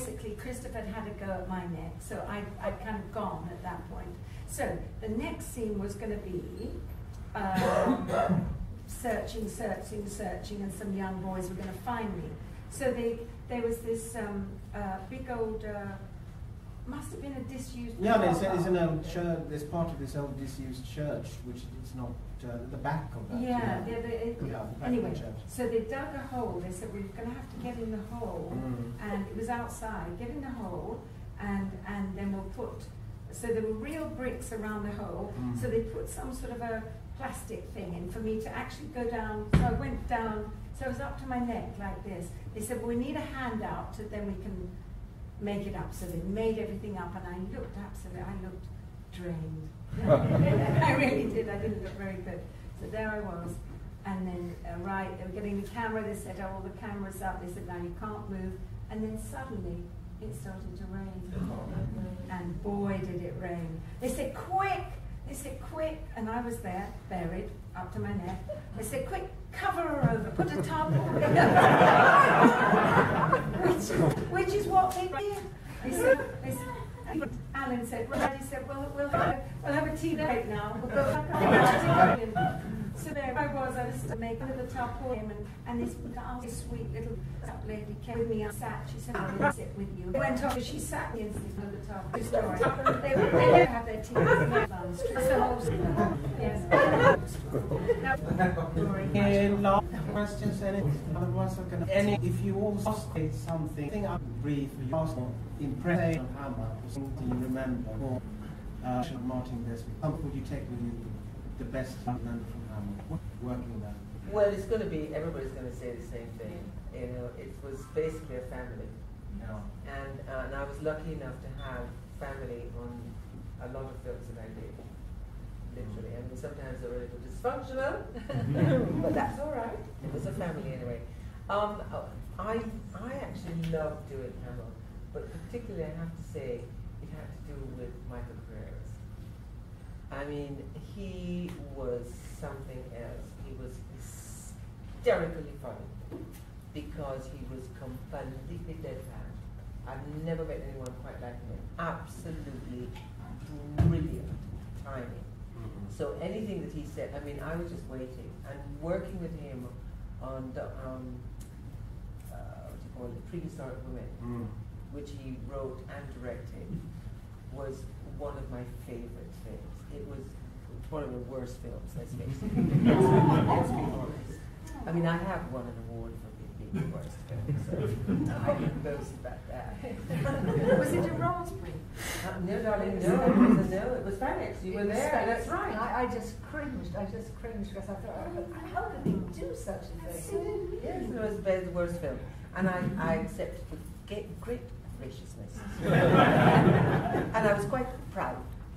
basically Christopher had a go at my neck, so I'd kind of gone at that point. So the next scene was going to be searching, and some young boys were going to find me. So there was this big old, must have been a disused. Yeah, there's an old church. There's part of this old disused church, which is not the back of that. Yeah, anyway, the so they dug a hole. They said, we're going to have to get in the hole, and it was outside. Get in the hole, and then we'll put. So there were real bricks around the hole. So they put some sort of a plastic thing in for me to actually go down. So I went down. So I was up to my neck like this. They said, well, we need a handout, so then we can make it up. So they made everything up, and I looked absolutely. I looked drained. I really did. I didn't look very good. So there I was. And then, right, they were getting the camera. They said, oh, all the cameras up. They said, now you can't move. And then suddenly, it started to rain. And boy, did it rain. They said, quick! They said, quick! And I was there, buried, up to my neck. They said, quick, cover her over, put a tarpaulin. which is what they did. They said, Alan said, right, he said, well, we'll have a tea break now. We'll go back up. So there I was making a little tarpaulin, and this sweet little lady came with me. I sat, she said, I'll sit with you. I went off, she sat me in this little tarpaulin. They never have their tea in their buns. It's the whole story. Yes. Any last questions? Any? If you also say something, I think I'll brief you. Also, impression of Hammer, something you remember, or Martin Desmond. Would you take with you the best you remember from Hammer, working there? Well, it's going to be, everybody's going to say the same thing. You know, it was basically a family. Yeah. And I was lucky enough to have family on a lot of films that I did. Literally. I mean, sometimes they were a little dysfunctional, but that's all right. It was a family anyway. I actually loved doing Hammer, but particularly I have to say it had to do with Michael Carreras. I mean, he was something else. He was hysterically funny because he was completely deadpan. I've never met anyone quite like him. Absolutely brilliant timing. So anything that he said, I mean, I was just waiting and working with him on the, what do you call it, Prehistoric Women, which he wrote and directed, was one of my favorite films. It was one of the worst films, let's face it. Let's be honest. I mean, I have won an award for being the worst film, so I can boast about that. Was it a Raspberry? No, darling, no, it wasn't. No, it was Phoenix. You were there. That's right. I just cringed. Because I thought, how could they do such a thing? Yes, it was the worst film, and I accepted with great graciousness, and I was quite proud.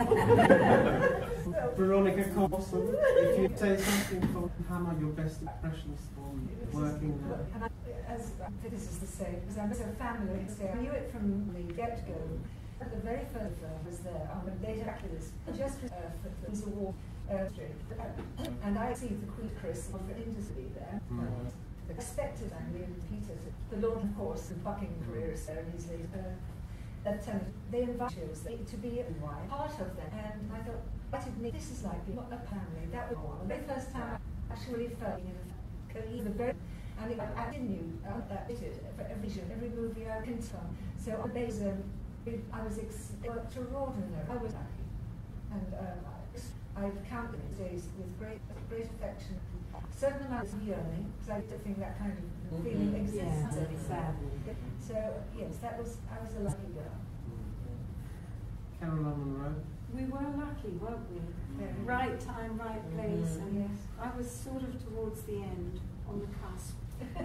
Veronica Carlson, if you say something from Hammer, your best impressions from working there. And this is the same, because I'm so family. I knew it from the get-go. The very first film was there on the data calculus, just for the war and I received the Queen Chris for industry there. The expected family and Peter, the Lord, of course, the Buckingham career ceremonies. Lieutenant, they invited us to be part of them, and I thought, this is like being a family. That was the very first time I actually felt in the very, and it continued for every movie I can tell. So I was extraordinary. I was lucky, and I've counted these days with great affection. Certain amounts of yearning, because I don't think that kind of feeling exists. So yes, I was a lucky girl. Caroline Munro. We were lucky, weren't we? Right time, right place, and yes. I was sort of towards the end, on the cusp.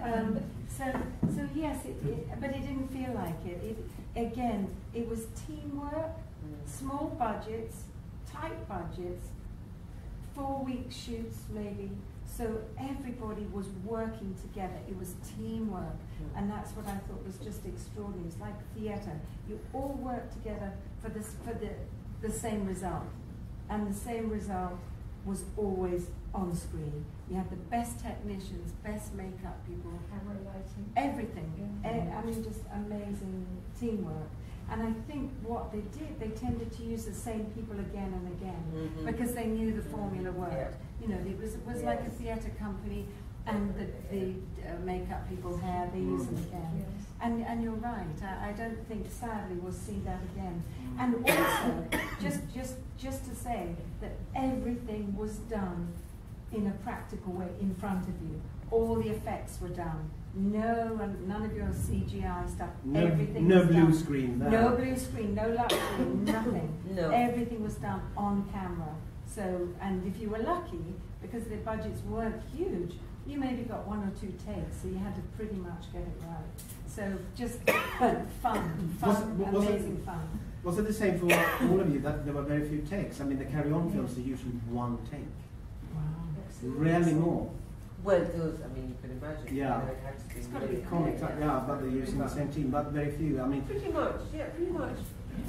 So yes, but it didn't feel like it. Again, it was teamwork, small budgets, tight budgets, 4-week shoots maybe. So everybody was working together. It was teamwork, and that's what I thought was just extraordinary. It's like theatre. You all work together for the same result, and the same result was always on screen. You had the best technicians, best makeup people, Camera lighting. everything. Yeah. I mean, just amazing teamwork. And I think what they did, they tended to use the same people again and again because they knew the formula worked. Yeah. You know, it was like a theatre company, and the makeup people, hair, they use them again. Yes. And you're right. I don't think, sadly, we'll see that again. And also, just to say that everything was done in a practical way in front of you. All the effects were done. None of your CGI stuff. Everything no was blue done. screen. No blue screen, no luxury, nothing. No. Everything was done on camera. So, and if you were lucky, because the budgets weren't huge, you maybe got 1 or 2 takes, so you had to pretty much get it right. So just amazing fun. Was it the same for all of you, that there were very few takes? I mean, the Carry On films are usually 1 take. Wow. Rarely more. Well, those, I mean, you can imagine. Yeah. It had to be It's got to be really- Comic, yeah, but they're using the same team, but very few. I mean, Pretty much, yeah, pretty much.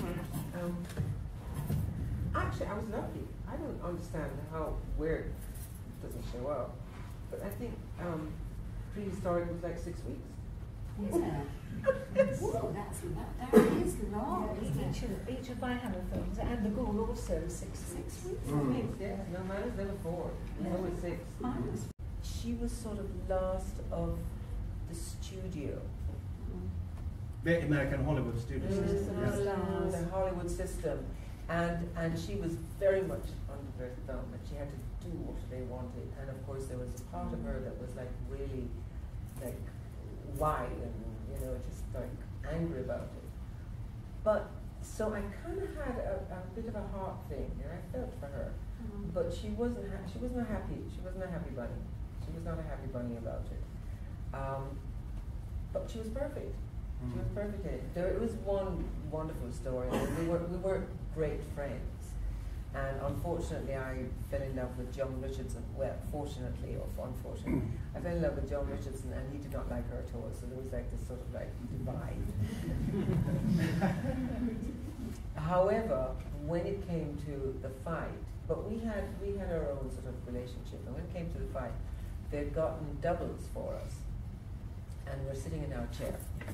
Actually, I was lucky. I don't understand where it doesn't show up. But I think Prehistoric was like 6 weeks. Yeah. Whoa, that is long, isn't it? Each of my Hammer films, and The Ghoul also 6 weeks. 6 weeks. Yeah, no, mine was never 4. It was always 6. Mine was She was sort of last of the studio. the American Hollywood studios. Mm, the Hollywood system. And she was very much under their thumb, and she had to do what they wanted. And of course, there was a part of her that was like really, like, why, and you know, just like angry about it. But so I kind of had a bit of a heart thing, and I felt for her. But she wasn't. She wasn't happy. She wasn't a happy bunny. She was not a happy bunny about it. But she was perfect. She was perfect in it. There was one wonderful story. We were great friends, and unfortunately, I fell in love with John Richardson. Well, fortunately or unfortunately, I fell in love with John Richardson, and he did not like her at all. So there was like this sort of like divide. However, when it came to the fight, but we had our own sort of relationship, and when it came to the fight, they'd gotten doubles for us, and we're sitting in our chair.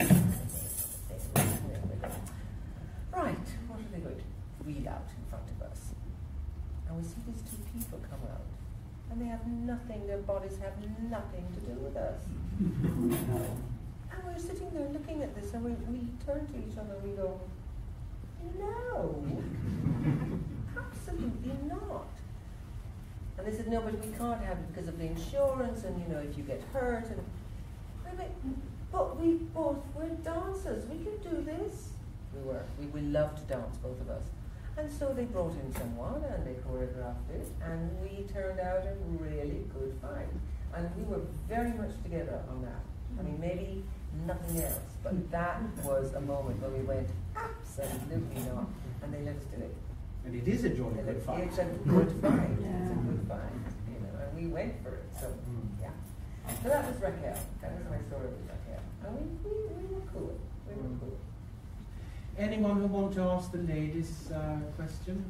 Right, what are they going to read out in front of us? And we see these 2 people come out, and they have nothing, their bodies have nothing to do with us. And we're sitting there looking at this, and we turn to each other and we go, no, absolutely not. And they said, no, but we can't have it because of the insurance, and you know, if you get hurt. And I went, but we both were dancers, we can do this. We love to dance, both of us. And so they brought in someone, and they choreographed it, and we turned out a really good fight. And we were very much together on that. I mean, maybe nothing else, but that was a moment when we went, absolutely not, and they let us do it. And it is a jolly good fight. It's a good fight. Yeah. It's a good fight, you know, and we went for it. So yeah. So that was Raquel. That was my story with Raquel. And we were cool. We were cool. Anyone who want to ask the ladies question?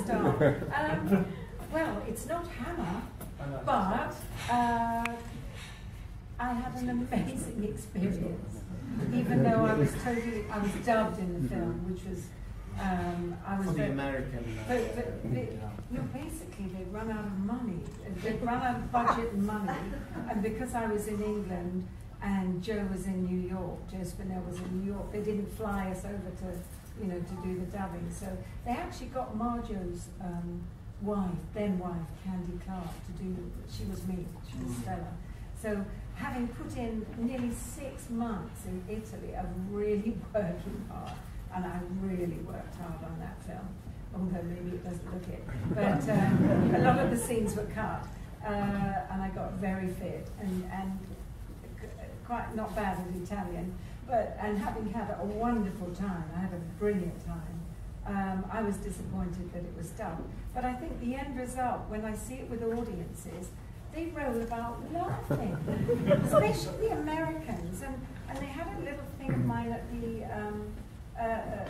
Well, it's not Hammer, but I had an amazing experience. Even though I was dubbed in the film, which was I was for the American. basically they run out of money. They run out of budget and money, and because I was in England and Joe was in New York, Joe Spinell was in New York, they didn't fly us over to do the dubbing. So they actually got Marjo's then wife, Candy Clark, to do. She was me. She was Stella. So having put in nearly 6 months in Italy of really working hard, and I really worked hard on that film, although maybe it doesn't look it. But a lot of the scenes were cut, and I got very fit and quite not bad at Italian, and having had a wonderful time, I had a brilliant time. I was disappointed that it was done, but I think the end result, when I see it with audiences, they roll about laughing, especially the Americans, and they had a little thing of mine at the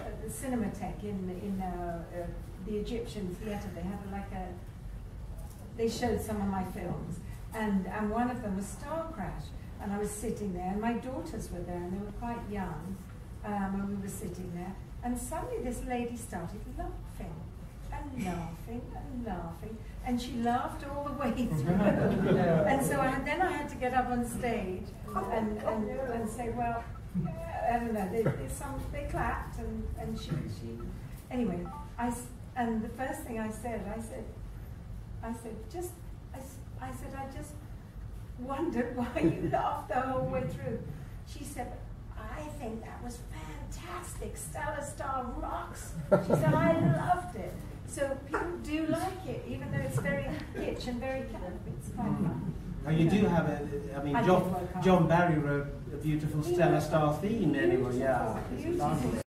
Cinematheque in the Egyptian theatre. They had like they showed some of my films, and one of them was Star Crash, and I was sitting there, and my daughters were there, and they were quite young, and we were sitting there, and suddenly this lady started laughing, and laughing, and laughing, and she laughed all the way through. And so then I had to get up on stage and say, well, I don't know, they clapped, and she anyway, and the first thing I said, I just wondered why you laughed the whole way through. She said, I think that was fantastic. Stella Star rocks. She said, I loved it. So people do like it, even though it's very kitsch and very kind of, it's quite fun. Well, you do have John Barry wrote a beautiful Stella Star theme anyway, yeah. Beautiful.